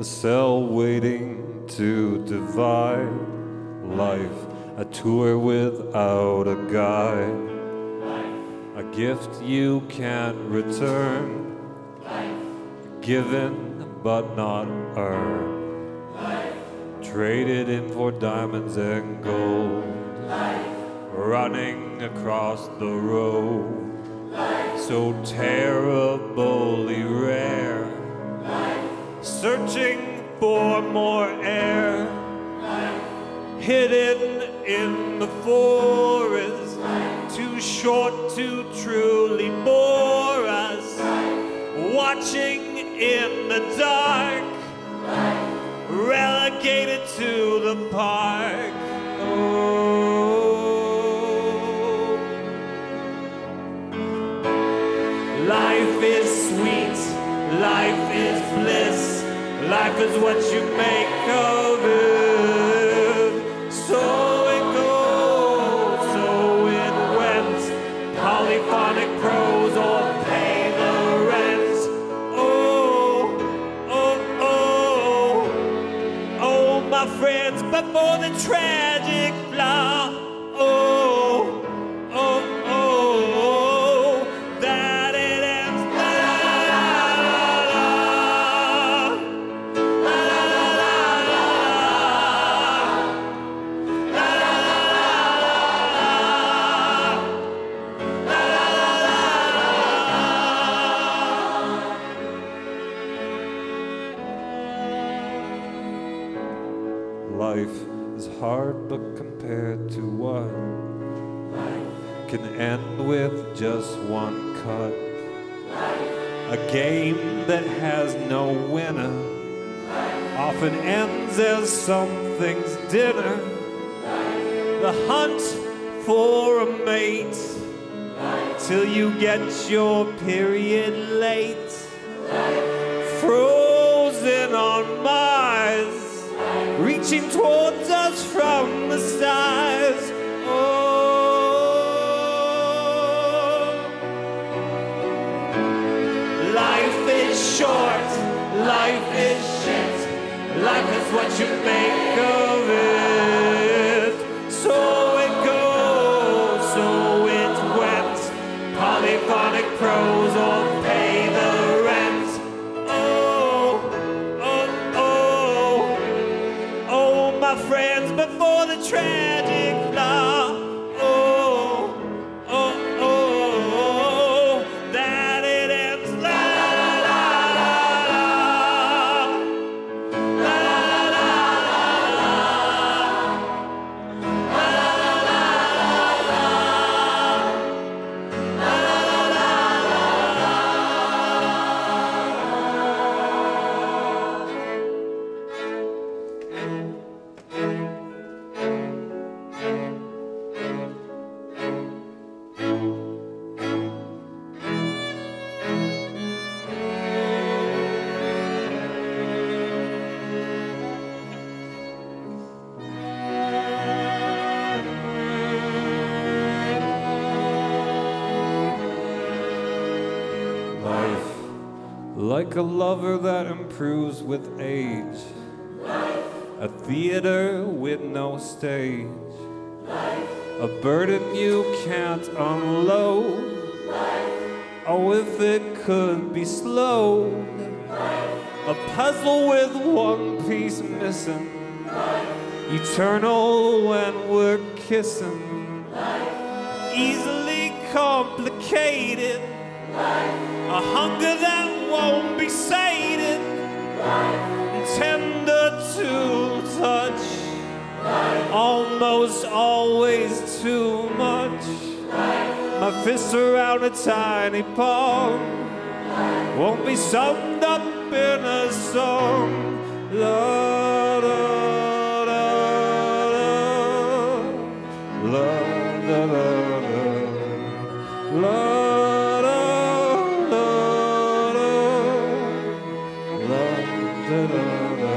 a cell waiting to divide. Life, a tour without a guide. A gift you can't return. Given but not earned. Traded in for diamonds and gold. Running across the road. So terribly rare. Searching for more air. Hidden in the forest. Too short to truly bore us. Watching in the dark. Relegated to the park. Oh. Life is sweet, life is bliss. Life is what you make of it. So it goes, so it went. Polyphonic prose or pay the rent. Oh, oh, oh, oh, my friends, but for the tragic flaw. Oh, oh, oh, oh, that it ends. La, la, la, la, la, la, la, Life is hard, but compared to what can end with just one cut. A game that has no winner often ends as something's dinner. The hunt for a mate till you get your period late. Frozen on Mars, reaching towards us from the stars. Oh, life is short, life is shit. Life is what you make of it. So it goes, so it went. Polyphonic prose or pay the rent. Oh, oh, oh, oh, my friends, before the tragic flaw. Oh, oh, oh, oh, that it ends. La, la, la, la, la, la, Life, like a lover that improves with age. A theater with no stage. A burden you can't unload. Oh, if it could be slowed. A puzzle with one piece missing. Eternal when we're kissing. Easily complicated. A hunger that won't be sated. Tender to touch. Almost always too much. My fists around a tiny palm. Won't be summed up in a song. La, da, da, da. La, da, da, da. La, da, da, da. La, da, da, da.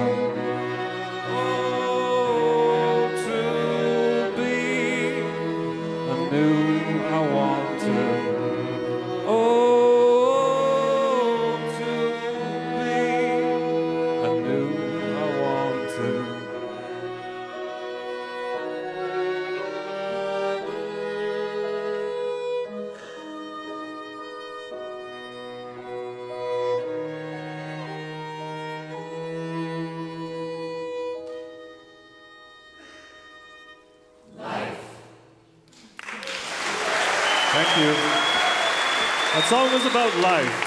Oh, to be anew I wanted. Oh, to be anew Thank you. That song was about life.